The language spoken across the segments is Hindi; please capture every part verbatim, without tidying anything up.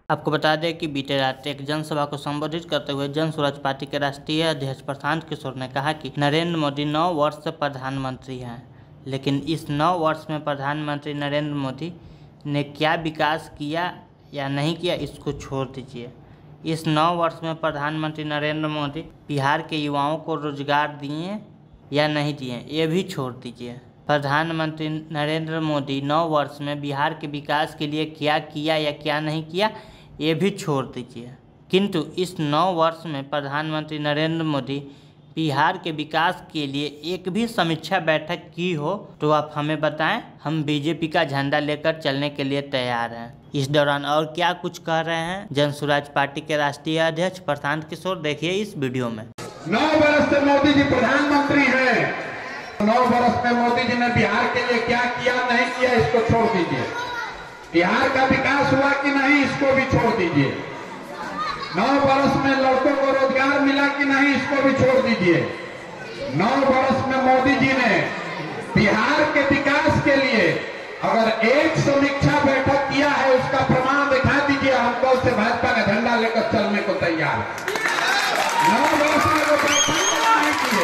आपको बता दें कि बीते रात एक जनसभा को संबोधित करते हुए जन स्वराज पार्टी के राष्ट्रीय अध्यक्ष प्रशांत किशोर ने कहा कि नरेंद्र मोदी नौ वर्ष से प्रधानमंत्री हैं, लेकिन इस नौ वर्ष में प्रधानमंत्री नरेंद्र मोदी ने क्या विकास किया या नहीं किया इसको छोड़ दीजिए। इस नौ वर्ष में प्रधानमंत्री नरेंद्र मोदी बिहार के युवाओं को रोजगार दिए या नहीं दिए ये भी छोड़ दीजिए। प्रधानमंत्री नरेंद्र मोदी नौ वर्ष में बिहार के विकास के लिए क्या किया या क्या नहीं किया ये भी छोड़ दीजिए, किंतु इस नौ वर्ष में प्रधानमंत्री नरेंद्र मोदी बिहार के विकास के लिए एक भी समीक्षा बैठक की हो तो आप हमें बताएं। हम बीजेपी का झंडा लेकर चलने के लिए तैयार हैं। इस दौरान और क्या कुछ कह रहे हैं जन स्वराज पार्टी के राष्ट्रीय अध्यक्ष प्रशांत किशोर, देखिए इस वीडियो में। नौ वर्ष से मोदी जी प्रधानमंत्री हैं। नौ वर्ष में मोदी जी ने बिहार के लिए क्या किया नहीं किया इसको छोड़ दीजिए। बिहार का विकास हुआ कि नहीं इसको भी छोड़ दीजिए। नौ वर्ष में लड़कों को रोजगार मिला कि नहीं इसको भी छोड़ दीजिए। नौ वर्ष में मोदी जी ने बिहार के विकास के लिए अगर एक समीक्षा बैठक किया है उसका प्रमाण दिखा दीजिए। हम कल से भाजपा का झंडा लेकर चलने को तैयार हैं। नौ वर्ष में वो बैठक नहीं किए।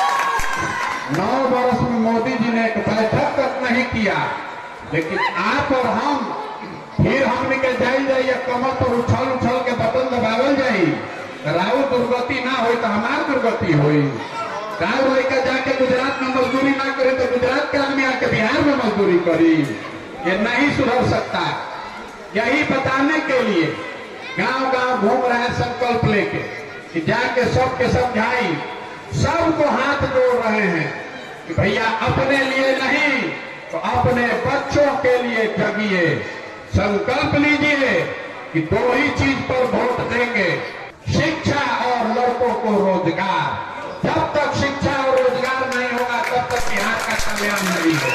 नौ वर्ष में मोदी जी ने एक बैठक तक नहीं किया, लेकिन आप और हम फिर हमने के जाई जाई या कमर पर उछल उछल के बटन दबावल जाई। राहु दुर्गति ना हो तो हमार दुर्गति हुई। गाँव लेकर जाके गुजरात में मजदूरी ना करे तो गुजरात के आदमी आके बिहार में मजदूरी करी, ये नहीं सुधर सकता। यही बताने के लिए गांव गांव घूम रहे हैं संकल्प लेके कि जाके सबके समझाई, सबको हाथ जोड़ रहे हैं कि भैया अपने लिए नहीं तो अपने बच्चों के लिए जगिए। संकल्प लीजिए कि दो ही चीज पर वोट देंगे, शिक्षा और लड़कों को रोजगार। जब तक शिक्षा और रोजगार नहीं होगा तब तक बिहार का कल्याण नहीं होगा।